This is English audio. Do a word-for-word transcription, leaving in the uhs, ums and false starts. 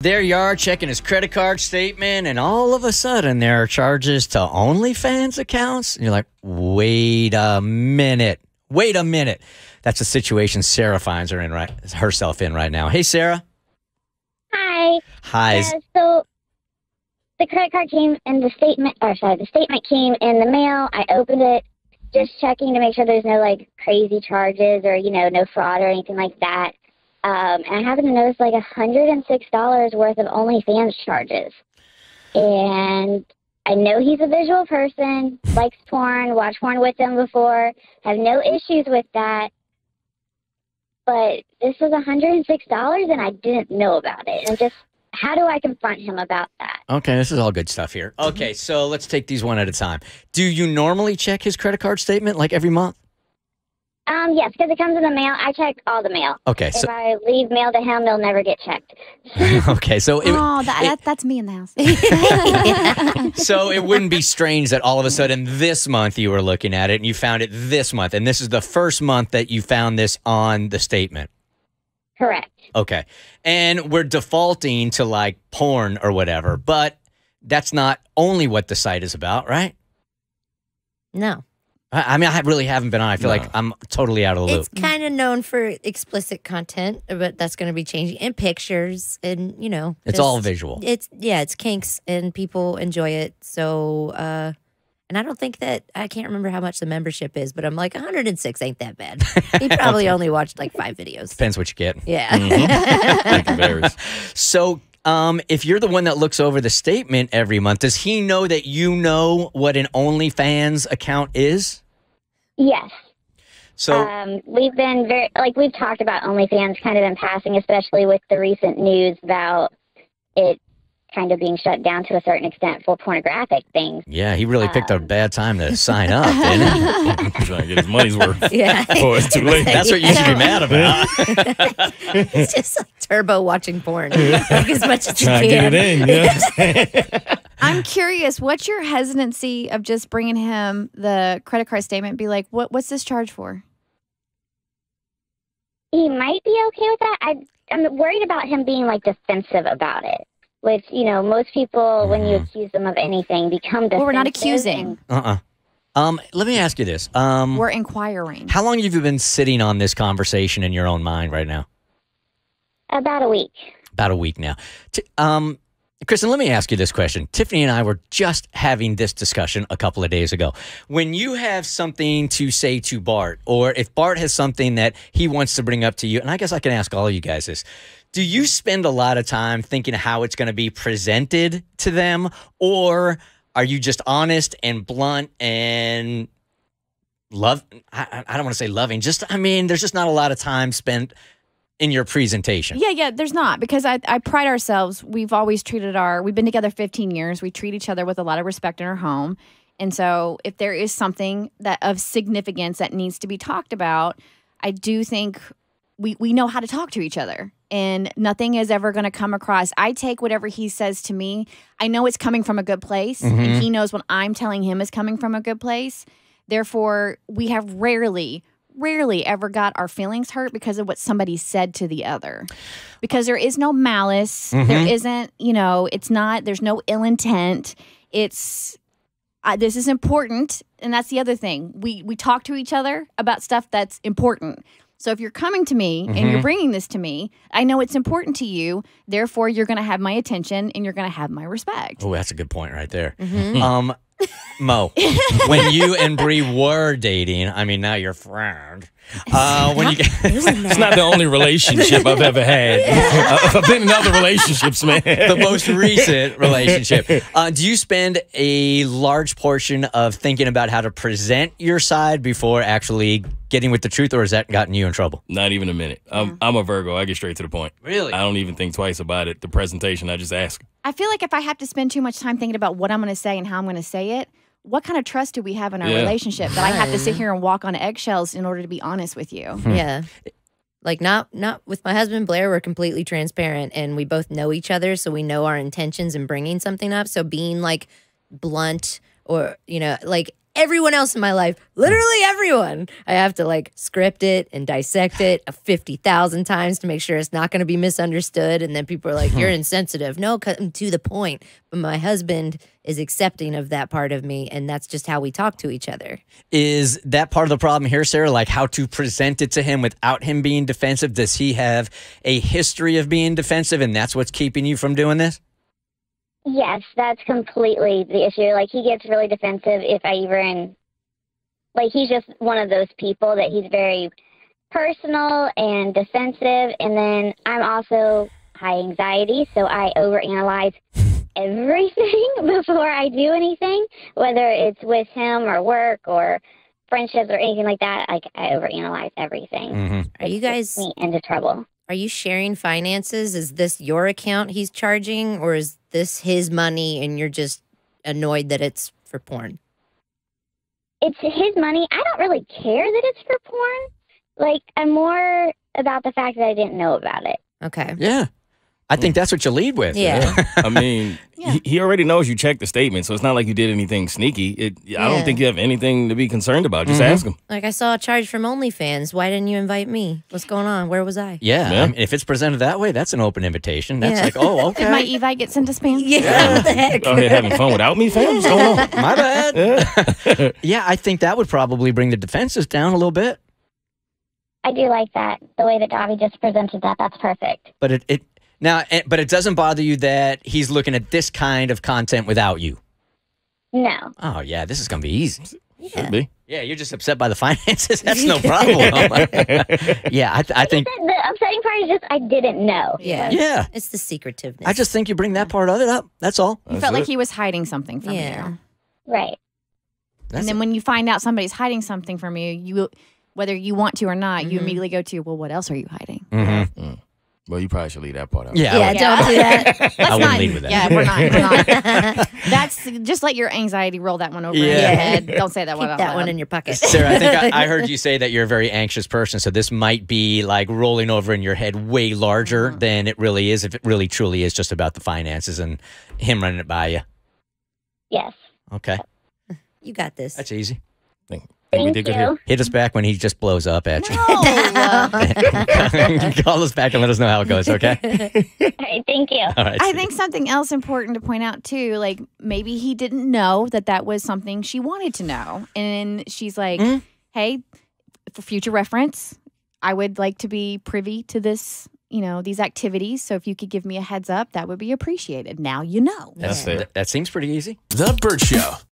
There you are, checking his credit card statement, and all of a sudden there are charges to OnlyFans accounts. And you're like, wait a minute. Wait a minute. That's the situation Sarah finds her in right, herself in right now. Hey, Sarah. Hi. Hi. Yeah, so the credit card came in the statement, or sorry, the statement came in the mail. I opened it, just checking to make sure there's no, like, crazy charges or, you know, no fraud or anything like that. Um, and I happened to notice like one hundred six dollars worth of OnlyFans charges. And I know he's a visual person, likes porn, watched porn with him before, have no issues with that. But this was one hundred six dollars and I didn't know about it. And just, how do I confront him about that? Okay, this is all good stuff here. Okay, so let's take these one at a time. Do you normally check his credit card statement like every month? Um, yes, because it comes in the mail. I check all the mail. Okay, if so I leave mail to him, they'll never get checked. okay, so it, oh, that, it, that, that's me in the house. so it wouldn't be strange that all of a sudden this month you were looking at it and you found it this month, and this is the first month that you found this on the statement. Correct. Okay, and we're defaulting to like porn or whatever, but that's not only what the site is about, right? No. I, I mean, I really haven't been on. I feel No. like I'm totally out of the loop. It's kind of known for explicit content, but that's going to be changing. And pictures, and, you know. It's just- all visual. It's, yeah, it's kinks, and people enjoy it. So, uh, and I don't think that, I can't remember how much the membership is, but I'm like, one hundred six ain't that bad. He probably only watched like five videos. Depends what you get. Yeah. It varies. So, um, if you're the one that looks over the statement every month, does he know that you know what an OnlyFans account is? Yes. So, Um, we've been very, like, we've talked about OnlyFans kind of in passing, especially with the recent news about it kind of being shut down to a certain extent for pornographic things. yeah, he really picked a bad time to sign up, didn't he? He's trying to get his money's worth. Yeah. Before it's too late. That's what you should be mad about. It's just like Turbo watching porn. Like as much as you Trying to can. get it in. You know what I'm saying? I'm curious, what's your hesitancy of just bringing him the credit card statement? Be like, what? What's this charge for? He might be okay with that. I, I'm worried about him being, like, defensive about it, which, you know, most people, when you accuse them of anything, become defensive. Well, we're not accusing. and- Uh-uh. Um, let me ask you this. Um, We're inquiring. how long have you been sitting on this conversation in your own mind right now? About a week. About a week now. T- um, Kristen, let me ask you this question. Tiffany and I were just having this discussion a couple of days ago. When you have something to say to Bart, or if Bart has something that he wants to bring up to you, and I guess I can ask all of you guys this, do you spend a lot of time thinking how it's going to be presented to them, or are you just honest and blunt and love? I, I don't want to say loving. Just, I mean, there's just not a lot of time spent in your presentation. Yeah, yeah, there's not, because I, I pride ourselves. We've always treated our, we've been together fifteen years. We treat each other with a lot of respect in our home. And so if there is something that of significance that needs to be talked about, I do think we, we know how to talk to each other. And nothing is ever going to come across. I take whatever he says to me. I know it's coming from a good place. And he knows what I'm telling him is coming from a good place. Therefore, we have rarely rarely ever got our feelings hurt because of what somebody said to the other. Because there is no malice. Mhm. There isn't, you know, it's not, there's no ill intent. It's, uh, this is important. And that's the other thing. We, we talk to each other about stuff that's important. So if you're coming to me and you're bringing this to me, I know it's important to you. Therefore, you're going to have my attention and you're going to have my respect. Oh, that's a good point right there. Um, Mo, when you and Bree were dating, I mean, now you're friend. Uh, when you It's not the only relationship I've ever had. I've been in other relationships, man. the most recent relationship, uh, do you spend a large portion of thinking about how to present your side before actually getting with the truth, or has that gotten you in trouble? Not even a minute. I'm, I'm a Virgo. I get straight to the point. Really? I don't even think twice about it. The presentation, I just ask. I feel like if I have to spend too much time thinking about what I'm going to say and how I'm going to say it, what kind of trust do we have in our Yeah. relationship that I have to sit here and walk on eggshells in order to be honest with you? Yeah. Like not not with my husband Blair, we're completely transparent and we both know each other, so we know our intentions in bringing something up. So being like blunt or, you know, like everyone else in my life, literally everyone, I have to like script it and dissect it fifty thousand times to make sure it's not going to be misunderstood. And then people are like, you're insensitive. No, come to the point. But my husband is accepting of that part of me, and that's just how we talk to each other. Is that part of the problem here, Sarah? Like how to present it to him without him being defensive? Does he have a history of being defensive, and that's what's keeping you from doing this? Yes, that's completely the issue. Like, he gets really defensive if I even, like, he's just one of those people that he's very personal and defensive. And then I'm also high anxiety, so I overanalyze everything before I do anything, whether it's with him or work or friendships or anything like that. Like, I overanalyze everything. Mm-hmm. Are you guys Me into trouble. Are you sharing finances? Is this your account he's charging, or is this his money and you're just annoyed that it's for porn? It's his money. I don't really care that it's for porn. Like, I'm more about the fact that I didn't know about it. Okay. Yeah. I think that's what you lead with. Yeah. I mean, Yeah. he, he already knows you checked the statement, so it's not like you did anything sneaky. It, I Yeah. don't think you have anything to be concerned about. Just ask him. Like, I saw a charge from OnlyFans. Why didn't you invite me? What's going on? Where was I? Yeah. Yeah. I mean, if it's presented that way, that's an open invitation. That's Yeah. like, oh, Did my okay. Evite get sent to spam? Yeah, what the heck? Go ahead having fun without me, fam? What's going on? My bad. Yeah, I think that would probably bring the defenses down a little bit. I do like that. The way that Davi just presented that, that's perfect. But it, it now, eh, but it doesn't bother you that he's looking at this kind of content without you. No. Oh yeah, this is gonna be easy. Should be. Yeah, you're just upset by the finances. That's no problem. Yeah, I, th- I think. The upsetting part is just I didn't know. Yeah. Yeah, It's the secretiveness. I just think you bring that part of it up. That's all. You felt like he was hiding something from Yeah. you. Right. That's And then it. when you find out somebody's hiding something from you, you whether you want to or not, you Mhm. immediately go to, well, what else are you hiding? Mhm. Well, you probably should leave that part out. Yeah, I Yeah, would- don't do that. Let's I wouldn't not, lead with that. Yeah, we're not. We're not. That's just let your anxiety roll that one over in Yeah. your head. Don't say that Keep one out that loud. one in your pocket. Sarah, I think I, I heard you say that you're a very anxious person, so this might be like rolling over in your head way larger Mm-hmm. than it really is. If it really truly is just about the finances and him running it by you. Yes. Okay, You got this. that's easy. Think, think we Thank did good here. you. Hit us back when he just blows up at you. No. Call us back and let us know how it goes. Okay. All right. Thank you. All right. I think something else important to point out too, like maybe he didn't know that that was something she wanted to know, and she's like, Mm. "Hey, for future reference, I would like to be privy to this, you know, these activities. So if you could give me a heads up, that would be appreciated. Now you know." That's Yeah. it. Th- that seems pretty easy. The Burt Show.